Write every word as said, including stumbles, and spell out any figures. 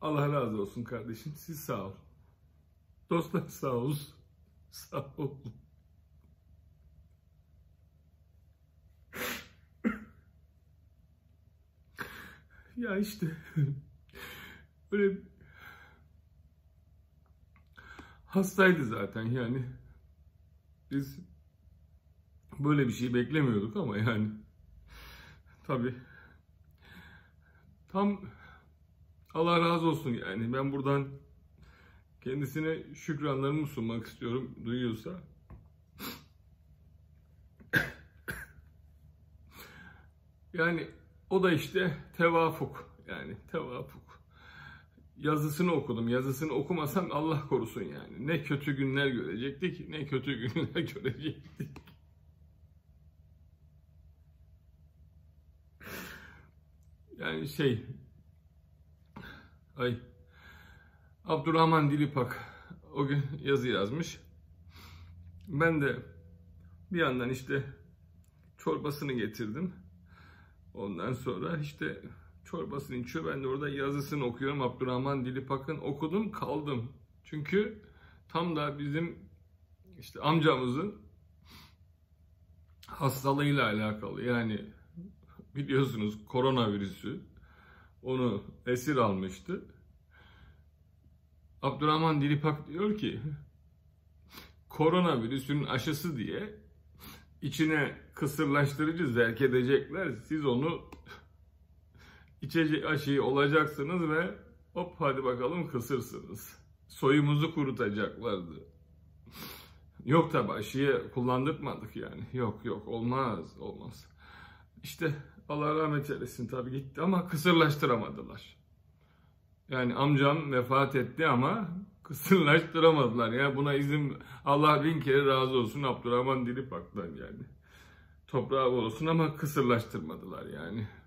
Allah razı olsun kardeşim. Siz sağ olun. Dostlar sağ olsun. Sağ olun. Ya işte böyle hastaydı zaten yani. Biz böyle bir şey beklemiyorduk ama yani tabii tam Allah razı olsun yani. Ben buradan kendisine şükranlarımı sunmak istiyorum, duyuyorsa. Yani o da işte tevafuk, yani tevafuk. Yazısını okudum, yazısını okumasam Allah korusun yani. Ne kötü günler görecektik, ne kötü günler görecektik. Yani şey, ay, Abdurrahman Dilipak o gün yazı yazmış. Ben de bir yandan işte çorbasını getirdim. Ondan sonra işte çorbasını içiyor. Ben de orada yazısını okuyorum. Abdurrahman Dilipak'ın okudum kaldım. Çünkü tam da bizim işte amcamızın hastalığıyla alakalı. Yani biliyorsunuz koronavirüsü onu esir almıştı. Abdurrahman Dilipak diyor ki koronavirüsün aşısı diye içine kısırlaştırıcı zerk edecekler. Siz onu içecek aşıyı olacaksınız ve hop hadi bakalım kısırsınız. Soyumuzu kurutacaklardı. Yok tabi aşıyı kullandırmadık yani. Yok yok olmaz olmaz. İşte Allah rahmet eylesin tabi gitti ama kısırlaştıramadılar. Yani amcam vefat etti ama kısırlaştıramadılar. Yani buna izin Allah bin kere razı olsun Abdurrahman Dilipak'tan yani. Toprağı olsun ama kısırlaştırmadılar yani.